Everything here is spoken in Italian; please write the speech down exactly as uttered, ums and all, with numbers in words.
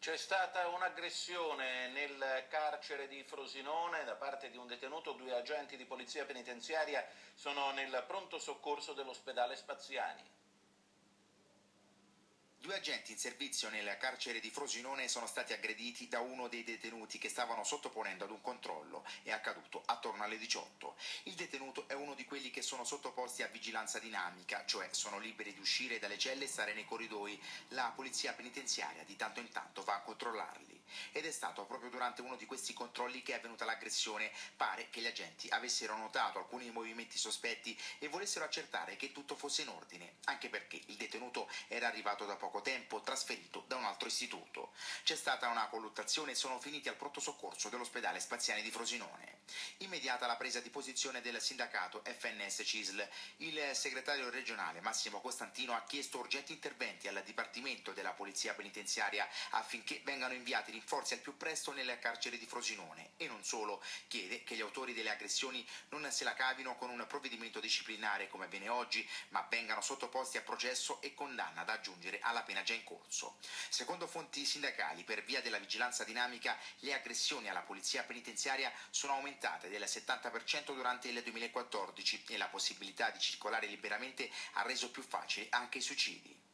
C'è stata un'aggressione nel carcere di Frosinone da parte di un detenuto. Due agenti di polizia penitenziaria sono nel pronto soccorso dell'ospedale Spaziani. Due agenti in servizio nel carcere di Frosinone sono stati aggrediti da uno dei detenuti che stavano sottoponendo ad un controllo. È accaduto attorno alle diciotto. Il detenuto è uno di quelli che sono sottoposti a vigilanza dinamica, cioè sono liberi di uscire dalle celle e stare nei corridoi. La polizia penitenziaria di tanto in tanto va a controllarli. Ed è stato proprio durante uno di questi controlli che è avvenuta l'aggressione. Pare che gli agenti avessero notato alcuni movimenti sospetti e volessero accertare che tutto fosse in ordine, anche perché il detenuto era arrivato da poco tempo trasferito da un altro istituto. C'è stata una colluttazione e sono finiti al pronto soccorso dell'ospedale Spaziani di Frosinone. Immediata la presa di posizione del sindacato F N S C I S L. Il segretario regionale Massimo Costantino ha chiesto urgenti interventi al Dipartimento della Polizia Penitenziaria affinché vengano inviati rinforzi al più presto nel carcere di Frosinone e non solo, chiede che gli autori delle aggressioni non se la cavino con un provvedimento disciplinare come avviene oggi, ma vengano sottoposti a processo e condanna da aggiungere alla pena già in corso. Secondo fonti sindacali, per via della vigilanza dinamica, le aggressioni alla polizia penitenziaria sono aumentate del settanta per cento durante il duemilaquattordici e la possibilità di circolare liberamente ha reso più facile anche i suicidi.